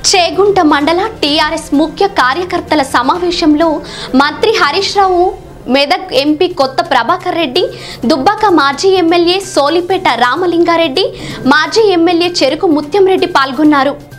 చేగుంట మండల టీఆర్ఎస్ ముఖ్య కార్యకర్తల సమావేశంలో మంత్రి హరీష్ రావు, మెదక్ ఎంపీ కొత్త ప్రభాకర్ రెడ్డి, దుబ్బాక మాజీ ఎమ్మెల్యే సోలిపేట రామలింగారెడ్డి, మాజీ ఎమ్మెల్యే చెరుకు ముత్యం రెడ్డి పాల్గొన్నారు.